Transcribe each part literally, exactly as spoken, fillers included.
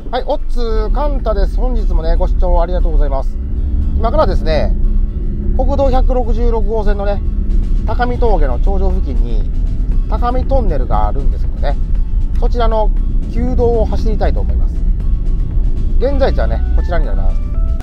はい、オッツカンタです。本日もね、ご視聴ありがとうございます。今からですね、国道ひゃくろくじゅうろくごうせんのね、高見峠の頂上付近に、高見トンネルがあるんですけどね、そちらの旧道を走りたいと思います。現在地はね、こちらになります。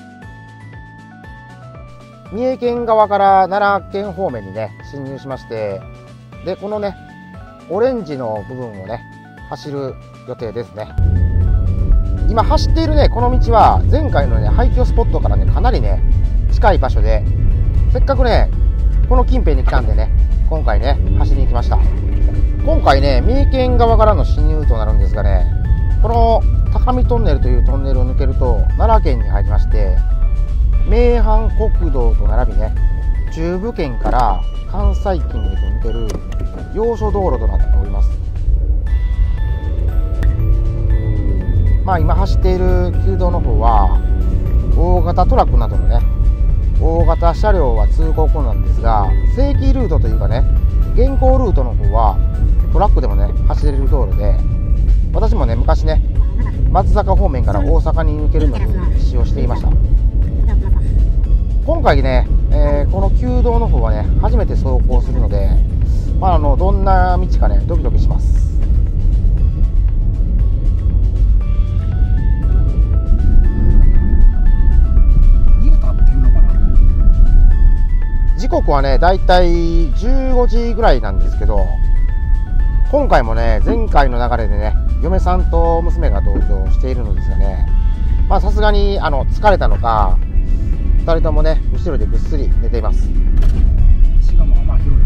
三重県側から奈良県方面にね、進入しまして、で、このね、オレンジの部分をね、走る予定ですね。今走っているね、この道は前回のね、廃墟スポットからね、かなりね、近い場所で、せっかくね、この近辺に来たんでね、今回ね、走りに来ました。今回ね、三重県側からの進入となるんですがね、この高見トンネルというトンネルを抜けると、奈良県に入りまして、名阪国道と並びね、中部圏から関西圏に抜ける要所道路となっております。まあ今走っている旧道の方は大型トラックなどのね大型車両は通行困難ですが、正規ルートというかね現行ルートの方はトラックでもね走れる道路で、私もね昔ね松坂方面から大阪に抜けるのに使用していました。今回ね、えー、この旧道の方はね初めて走行するので、まあ、あのどんな道かねドキドキします。時刻はねだいたいじゅうごじぐらいなんですけど、今回もね前回の流れでね嫁さんと娘が同乗しているのですがね、まあさすがにあの疲れたのかふたりともね後ろでぐっすり寝ています。しかもまあ広い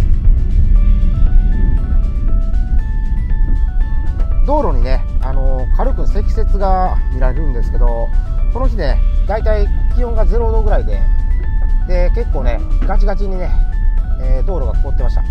道路にねあの軽く積雪が見られるんですけど、この日ねだいたい気温がゼロどぐらいでで結構ねガチガチにね、えー、道路が凍ってました。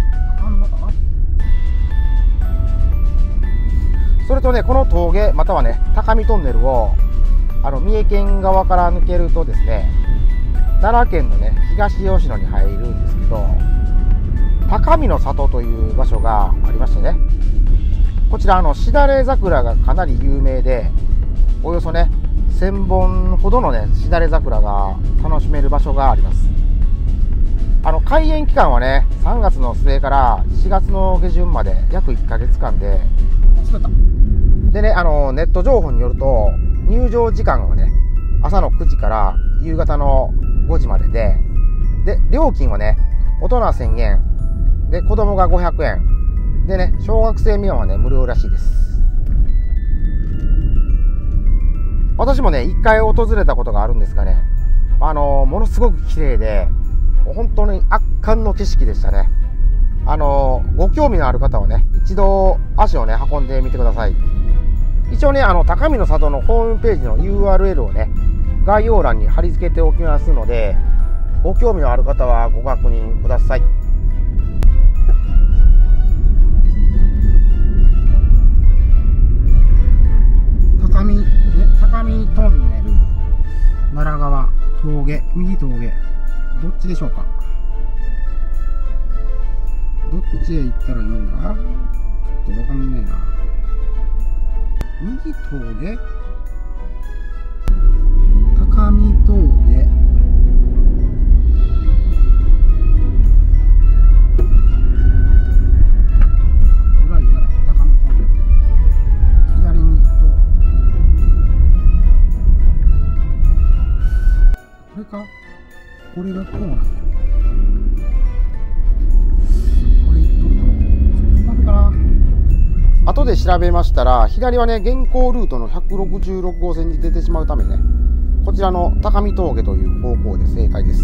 それとねこの峠またはね高見トンネルをあの三重県側から抜けるとですね、奈良県のね東吉野に入るんですけど、高見の里という場所がありましてね、こちらあのしだれ桜がかなり有名で、およそねせんぼんほどのねしだれ桜が楽しめる場所があります。あの開園期間はねさんがつの末からしがつの下旬まで約いっかげつかんで、でねあのネット情報によると入場時間はね朝のくじから夕方のごじまでで、で料金はね大人せんえんで子供がごひゃくえんでね、小学生未満はね無料らしいです。私もね一回訪れたことがあるんですがね、あのものすごく綺麗で本当に圧巻の景色でしたね。あのご興味のある方はね一度足をね運んでみてください。一応ねあの高見の里のホームページの ユーアールエル をね概要欄に貼り付けておきますので、ご興味のある方はご確認ください。高見、ね、高見トンネル奈良川峠右峠どっちでしょうか。どっちへ行ったらいいんだ、ちょっとわかんないな。右峠高見峠これがこうなんだ。これどうかな。後で調べましたら左はね現行ルートのひゃくろくじゅうろくごうせんに出てしまうためね、こちらの高見峠という方向で正解です。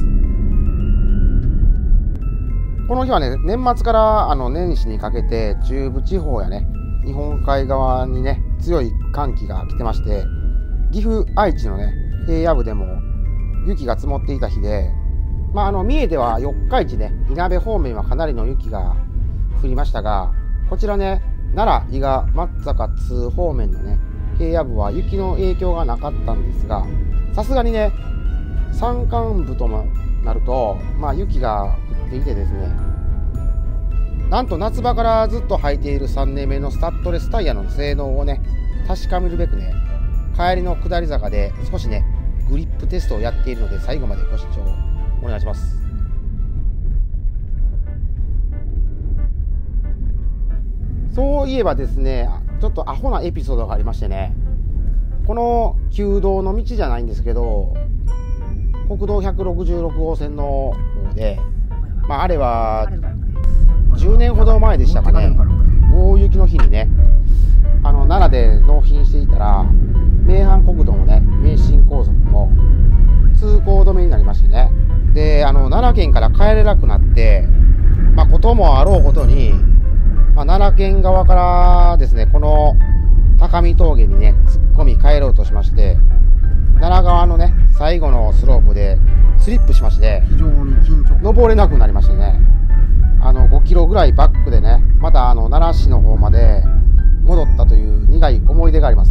この日はね年末からあの年始にかけて中部地方やね日本海側にね強い寒気が来てまして、岐阜愛知のね平野部でも雪が積もっていた日で、まあ、あの三重では四日市ねいなべ方面はかなりの雪が降りましたが、こちらね奈良伊賀松坂津方面のね平野部は雪の影響がなかったんですが、さすがにね山間部となると、まあ、雪が降っていてですね、なんと夏場からずっと履いているさんねんめのスタッドレスタイヤの性能をね確かめるべくね帰りの下り坂で少しねグリップテストをやっているので、最後までご視聴お願いします。そういえばですね、ちょっとアホなエピソードがありましてね、この旧道の道じゃないんですけど、国道ひゃくろくじゅうろく号線の方で、まあ、あれはじゅうねんほど前でしたかね、大雪の日にね、あの奈良で納品していたら、名阪国道もね、名神高速も通行止めになりましてね、であの奈良県から帰れなくなって、まあ、こともあろうことに、まあ、奈良県側からですね、この高見峠にね突っ込み帰ろうとしまして、奈良側のね最後のスロープでスリップしまして、非常に緊張登れなくなりましてね、あのごキロぐらいバックでね、またあの奈良市の方まで戻ったという苦い思い出があります。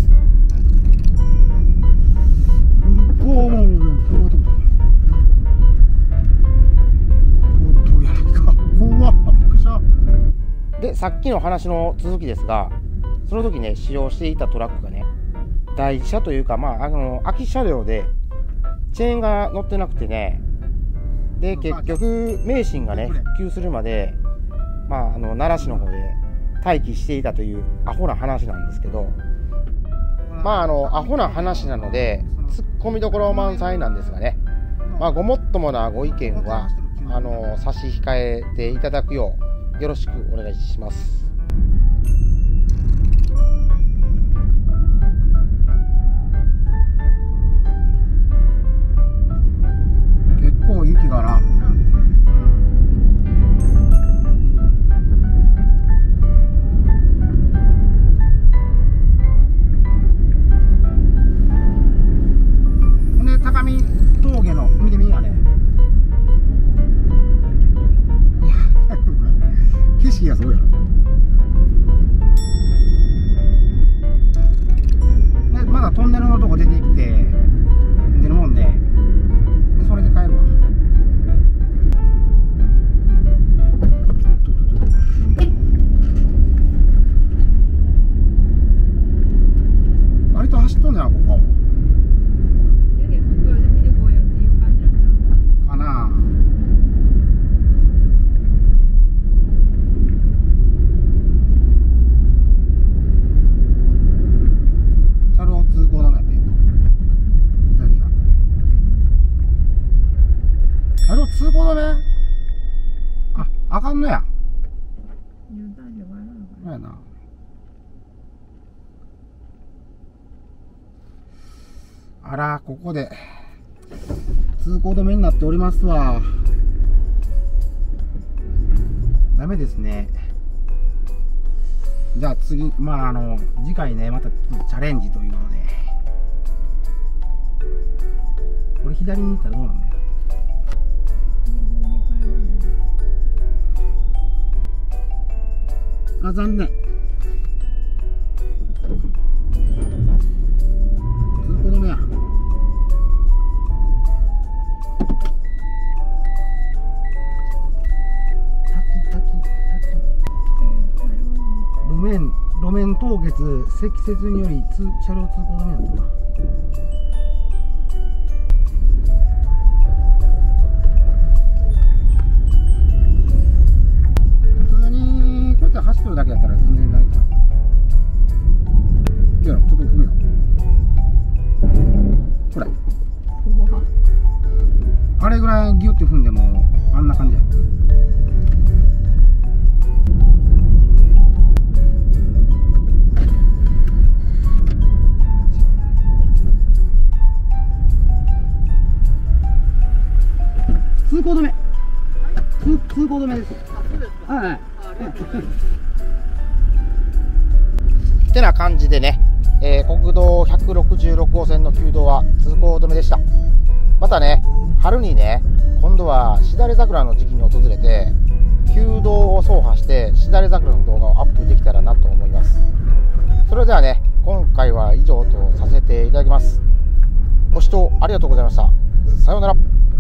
で、さっきの話の続きですが、その時ね使用していたトラックがね、台車というか、まあ、あの空き車両でチェーンが乗ってなくてね、で結局名神がね復旧するまで、まあ、あの奈良市の方で待機していたというアホな話なんですけど、まああのアホな話なのでツッコミどころ満載なんですがね、まあ、ごもっともなご意見はあの差し控えていただくようよろしくお願いします。結構雪がな。で、高見峠の見てみやね。景色がすごいやろ。で、まだトンネルのとこ出てきて出るもんで、でそれで帰るわ。割と走っとんねやここ。かなあ。車両通行なんだって。左が。車両通行だね。あ、あかんのや。そうやな。あら、ここで通行止めになっておりますわ。ダメですね。じゃあ次、まああの次回ね、またチャレンジということで、これ左に行ったらどうなんだよ。あ、残念。通行止めや。路面路面凍結積雪により通車両通行止めなんだな。普通にこうやって走ってるだけだったら全然大丈夫。いや、ちょっと踏むよ。ほら、あれぐらいギュッて踏んでもあんな感じや。通行止め。通通行止めです。はいはい。ってな感じでね、えー、国道ひゃくろくじゅうろく号線の旧道は通行止めでした。またね、春にね、今度はしだれ桜の時期に訪れて、旧道を走破してしだれ桜の動画をアップできたらなと思います。それではね、今回は以上とさせていただきます。ご視聴ありがとうございました。さようなら。